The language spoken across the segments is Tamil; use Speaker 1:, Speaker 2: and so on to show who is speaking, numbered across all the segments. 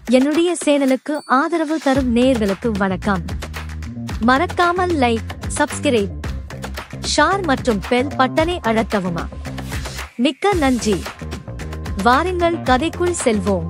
Speaker 1: என்னுடைய சேனலுக்கு ஆதரவு தரும் நேயர்களுக்கு வணக்கம். மறக்காமல் லைக், சப்ஸ்கிரைப், ஷேர் மற்றும் பெல் பட்டனை அழுத்தவும். மிக்க நன்றி. வாருங்கள் கதைக்குள் செல்வோம்.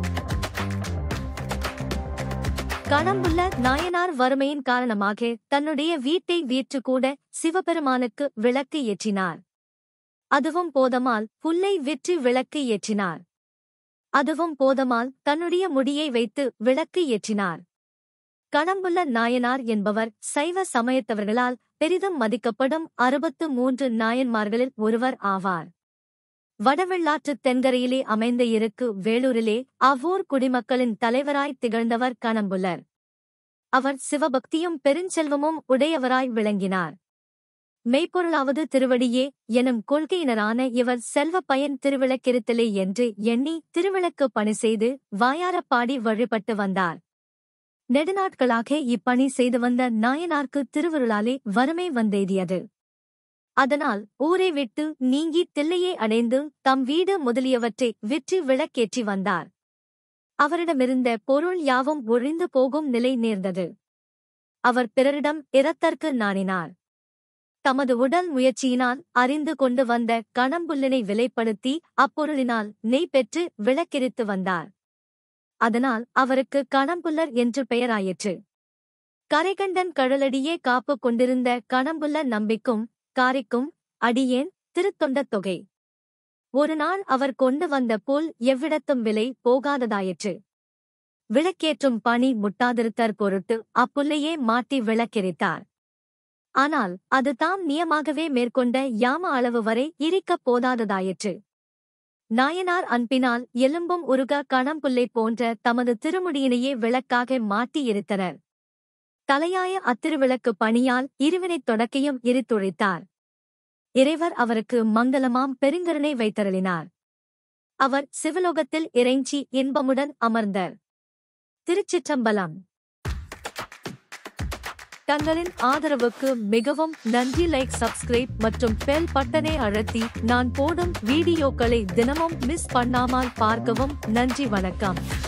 Speaker 1: கணம்புள்ள நாயனார் வறுமையின் காரணமாக தன்னுடைய வீட்டை விற்று கூட சிவபெருமானுக்கு விளக்கு ஏற்றினார். அதுவும் போதமால் புல்லை விற்று விளக்கு ஏற்றினார். அதுவும் போதமால் தன்னுடைய முடியை வைத்து விளக்கு ஏற்றினார். கணம்புள்ள நாயனார் என்பவர் சைவ சமயத்தவர்களால் பெரிதும் மதிக்கப்படும் 63 நாயன்மார்களில் ஒருவர் ஆவார். வடவெள்ளாற்றுத் தென்கரையிலே அமைந்த இருக்கு வேளூரிலே அவ்வூர் குடிமக்களின் தலைவராய் திகழ்ந்தவர் கணம்புள்ளர். அவர் சிவபக்தியும் பெருஞ்செல்வமும் உடையவராய் விளங்கினார். மெய்ப்பொருளாவது திருவடியே எனும் கொள்கையினரான இவர் செல்வ பயன் திருவிளக்கிருத்தலே என்று எண்ணி திருவிளக்கு பணி செய்து வாயாரப் பாடி வழிபட்டு வந்தார். நெடுநாட்களாக இப்பணி செய்து வந்த நாயனார்க்கு திருவருளாலே வறுமை வந்தெய்தியது. அதனால் ஊரை விட்டு நீங்கி தில்லையை அடைந்து தம் வீடு முதலியவற்றை விற்று விளக்கேற்றி வந்தார். அவரிடமிருந்த பொருள் யாவும் ஒழிந்து போகும் நிலை நேர்ந்தது. அவர் பிறரிடம் இரத்தற்கு நாணினார். தமது உடல் முயற்சியினால் அறிந்து கொண்டு வந்த கணம்புல்லினை விலைப்படுத்தி அப்பொருளினால் நெய் பெற்று விளக்கெரித்து வந்தார். அதனால் அவருக்கு கணம்புல்லர் என்று பெயராயிற்று. கரைகண்டன் கழலடியே காப்பு கொண்டிருந்த கணம்புல்ல நம்பிக்கும் காரிக்கும் அடியேன் திருத்தொண்ட தொகை. ஒரு நாள் அவர் கொண்டு வந்த புல் எவ்விடத்தும் விலை போகாததாயிற்று. விளக்கேற்றும் பணி முட்டாதிருத்தற் பொருட்டு அப்புல்லையே மாட்டி விளக்கெரித்தார். ஆனால் அது தாம் நியமாகவே மேற்கொண்ட யாம அளவு வரை இரிக்கப் போதாததாயிற்று. நாயனார் அன்பினால் எலும்பும் உருக கணம்புல்லை போன்ற தமது திருமுடியினையே விளக்காக மாட்டி எரித்தனர். தலையாய அத்திருவிளக்கு பணியால் இருவினைத் தொடக்கையும் எரித்துழைத்தார். இறைவர் அவருக்கு மங்களமாம் பெருங்கருணை வைத்தருளினார். அவர் சிவலோகத்தில் இறைஞ்சி இன்பமுடன் அமர்ந்தார். திருச்சிற்றம்பலம். தங்களின் ஆதரவுக்கு மிகவும் நன்றி. லைக், சப்ஸ்கிரைப் மற்றும் பெல் பட்டனை அழுத்தி நான் போடும் வீடியோக்களை தினமும் மிஸ் பண்ணாமல் பார்க்கவும். நன்றி, வணக்கம்.